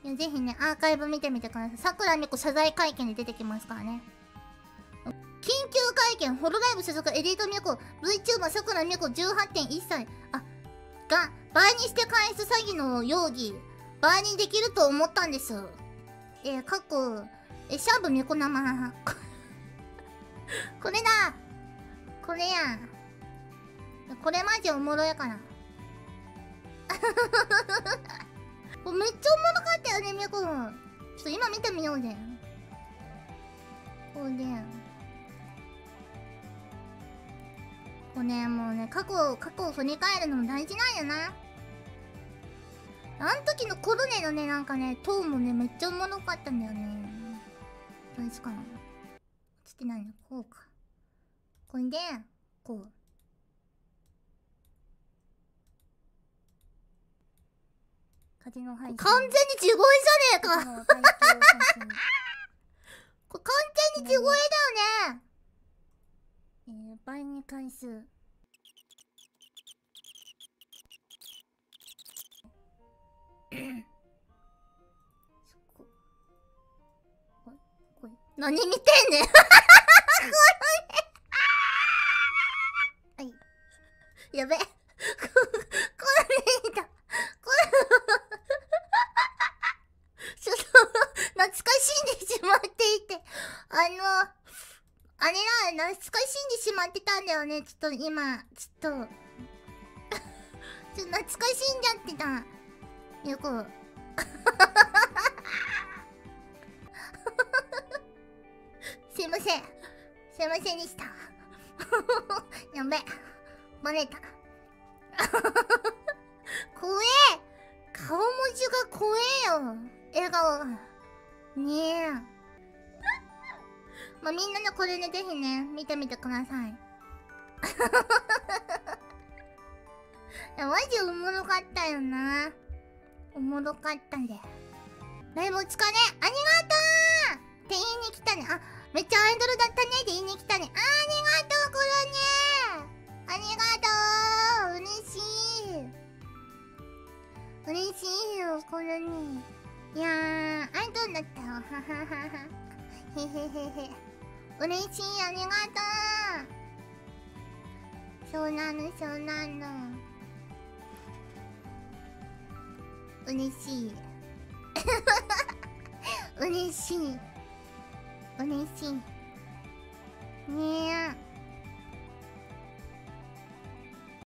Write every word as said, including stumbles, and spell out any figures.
いやぜひね、アーカイブ見てみてください。さくらみこ謝罪会見に出てきますからね。緊急会見、ホロライブ所属エリートみこ、VTuber さくらみこじゅうはちてんいっさい。あ、が、倍にして返す詐欺の容疑、倍にできると思ったんです。えー、かっこ、え、シャーブみこ生。これだこれやん。これマジおもろいから。これめっちゃおもろかったよね、みこ。ちょっと今見てみようぜ。これ。これね、もうね、過去、過去を振り返るのも大事なんやな。あん時のコロネのね、なんかね、トーンもね、めっちゃおもろかったんだよね。どうですかな。つってないのこうか。これで、こう。風の配信。完全に地声じゃねえかこれ完全に地声だよね。えー、倍に回数。そこ。これ、これ。何見てんねんはい。やべ。これ見た。これちょっと、懐かしんでしまっていて。あの、あれだ、懐かしんでしまってたんだよね。ちょっと今、ちょっと。ちょっと懐かしんじゃってた。よく。すいません。すいませんでした。やべ。バレた。怖え。顔文字が怖えよ。笑顔が。ねえ。まあ、みんなね、これね、ぜひね、見てみてください。いや、マジおもろかったよな。おもろかったんで。ライブお疲れ。ありがとうって言いに来たね。あ、めっちゃアイドルだったねって言いに来たね。あ、ありがとう、コロネ。ありがとう。嬉しい。嬉しいよ、コロネ。いやー、アイドルだったよ。はははは。へへへへ。嬉しい、ありがとう。そうなの、そうなの。嬉しい。嬉しい。嬉しい。ねえ。